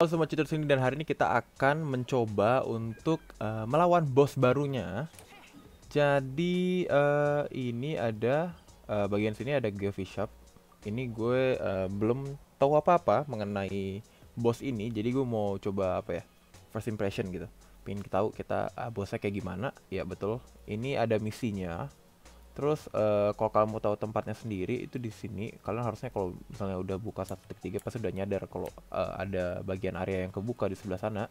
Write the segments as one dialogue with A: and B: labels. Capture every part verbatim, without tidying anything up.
A: Halo semua cheater sini, dan hari ini kita akan mencoba untuk uh, melawan bos barunya. Jadi uh, ini ada uh, bagian sini ada Geofish Shop. Ini gue uh, belum tahu apa-apa mengenai bos ini, jadi gue mau coba apa ya, first impression gitu. Pengen tahu kita uh, bosnya kayak gimana. Ya betul, ini ada misinya. Terus uh, kalau kamu tahu tempatnya sendiri itu di sini, kalian harusnya kalau misalnya udah buka satu titik tiga pasti udah nyadar kalau uh, ada bagian area yang kebuka di sebelah sana.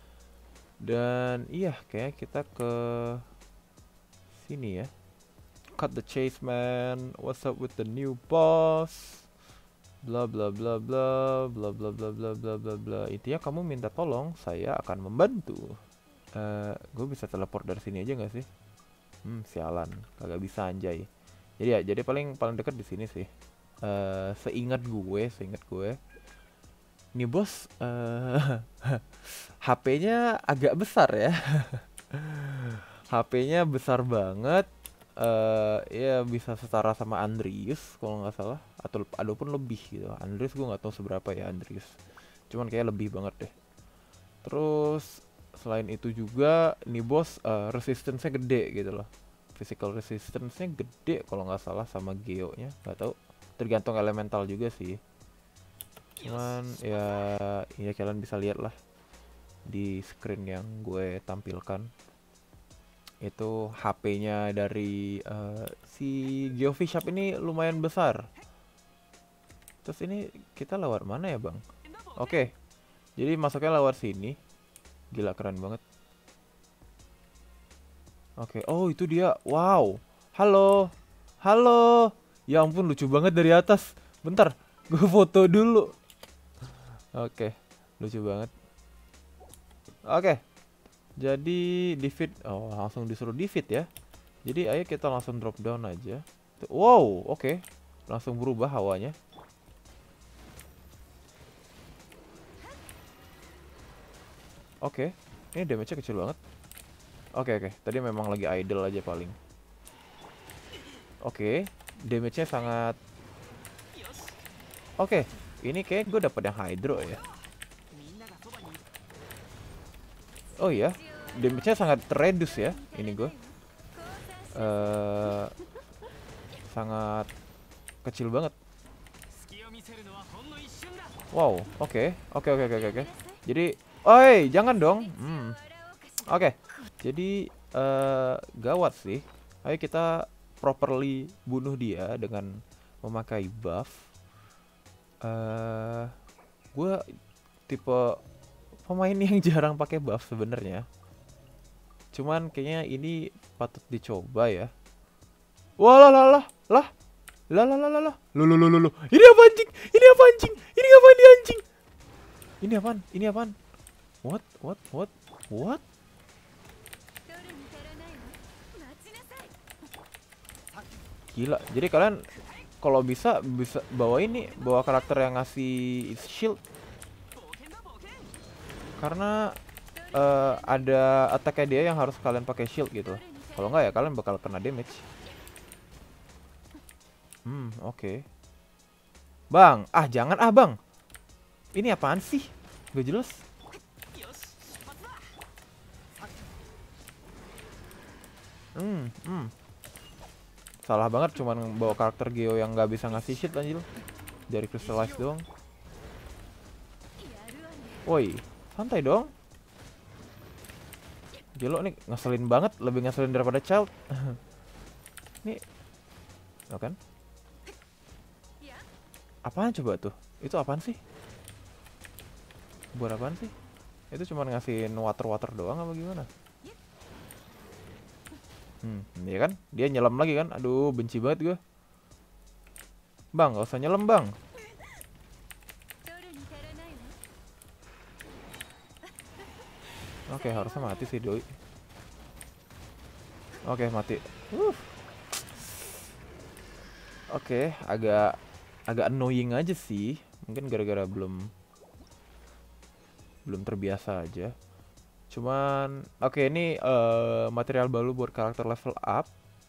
A: Dan iya, kayaknya kita ke sini ya. Cut the chase man. What's up with the new boss? Bla bla bla bla bla bla bla bla bla bla bla. Intinya kamu minta tolong, saya akan membantu. Uh, gue bisa teleport dari sini aja nggak sih? Hmm, sialan, kagak bisa anjay. Jadi ya, jadi paling paling dekat di sini sih. Uh, seingat gue, seingat gue. Nih bos, uh, H P-nya agak besar ya. H P-nya besar banget. Uh, ya bisa setara sama Andrius kalau nggak salah, atau ada pun lebih gitu. Andrius gue nggak tahu seberapa ya Andrius. Cuman kayak lebih banget deh. Terus selain itu juga nih bos uh, resistance-nya gede gitu loh. Physical resistance-nya gede kalau nggak salah sama Geo-nya, nggak tahu. Tergantung elemental juga sih. Cuman ya ya kalian bisa lihat lah di screen yang gue tampilkan. Itu H P-nya dari uh, si Geofish Shop ini lumayan besar. Terus ini kita lewat mana ya, Bang? Oke. Okay. Jadi masuknya lewat sini. Gila, keren banget. Oke, okay. Oh itu dia. Wow. Halo. Halo. Ya ampun, lucu banget dari atas. Bentar, gue foto dulu. Oke, okay. Lucu banget. Oke. Okay. Jadi defeat. Oh, langsung disuruh defeat ya. Jadi ayo kita langsung drop down aja. Wow, oke. Okay. Langsung berubah hawanya. Oke. Okay. Ini damage-nya kecil banget. Oke, okay, oke. Okay. Tadi memang lagi idle aja paling. Oke. Okay. Damage-nya sangat. Oke. Okay. Ini kayak gue dapet yang hydro ya. Oh iya. Damage-nya sangat reduce ya. Ini gue. Uh, sangat kecil banget. Wow. Oke. Okay. Oke, okay, oke, okay, oke, okay, oke. Okay. Jadi, oi, jangan dong. Hmm. Oke, okay. Jadi uh, gawat sih. Ayo kita properly bunuh dia dengan memakai buff. Uh, gue tipe pemain yang jarang pakai buff sebenarnya. Cuman kayaknya ini patut dicoba ya. Wah lah lah lah lah lah lah lah lah lah. Lo lo lo lo. Ini apa anjing? Ini apa anjing? Ini apa dia anjing? Ini apaan? Ini apaan? What? What? What? What? Gila. Jadi kalian kalau bisa bisa bawa ini, bawa karakter yang ngasih shield. Karena uh, ada attack-nya dia yang harus kalian pakai shield gitu. Kalau nggak ya kalian bakal kena damage. Hmm, oke. Okay. Bang, ah jangan ah bang. Ini apaan sih? Gak jelas. Hmm, hmm. Salah banget cuman bawa karakter Geo yang nggak bisa ngasih shield anjir. Dari crystallize doang. Woi, santai dong. Gelo nih ngeselin banget, lebih ngeselin daripada child. Nih, oh kan? Apaan coba tuh? Itu apaan sih? Buat apaan sih? Itu cuma ngasihin water-water doang apa gimana? Hmm, iya kan? Dia nyelam lagi kan? Aduh, benci banget gue. Bang, gak usah nyelam bang. Oke, okay, harusnya mati sih doi. Oke, okay, mati. Uh. Oke, okay, agak agak annoying aja sih. Mungkin gara-gara belum belum terbiasa aja. Cuman oke okay, ini uh, material baru buat karakter level up.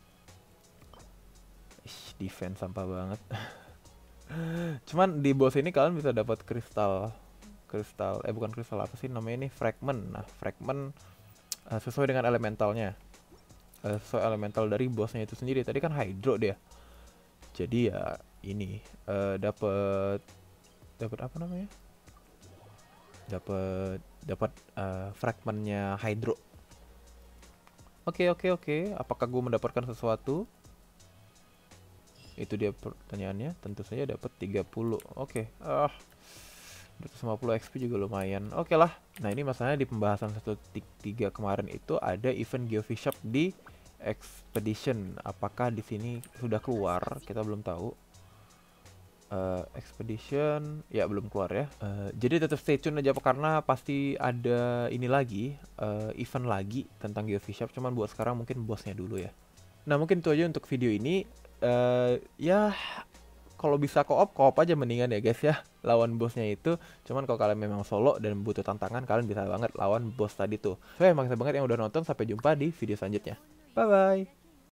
A: Ih, defense sampah banget. Cuman di boss ini kalian bisa dapat kristal kristal, eh bukan kristal, apa sih namanya ini, fragment. Nah fragment uh, sesuai dengan elementalnya, uh, sesuai elemental dari bosnya itu sendiri. Tadi kan hydro dia, jadi ya ini uh, dapat dapat apa namanya, dapat dapat uh, fragmentnya hydro. Oke oke oke, apakah gue mendapatkan sesuatu? Itu dia pertanyaannya. Tentu saja dapat tiga puluh. Oke. Ah. dua ratus lima puluh X P juga lumayan. Oke lah. Nah, ini masalahnya di pembahasan satu titik tiga kemarin itu ada event Geofish Shop di Expedition. Apakah di sini sudah keluar? Kita belum tahu. Uh, Expedition ya belum keluar ya. Uh, jadi tetap stay tune aja karena pasti ada ini lagi, uh, event lagi tentang Geofish Shop. Cuman buat sekarang mungkin bosnya dulu ya. Nah, mungkin itu aja untuk video ini. Uh, ya kalau bisa co-op, co-op aja mendingan ya guys ya, lawan bosnya itu. Cuman kalau kalian memang solo dan butuh tantangan, kalian bisa banget lawan bos tadi tuh. So, makasih banget yang udah nonton, sampai jumpa di video selanjutnya. Bye bye.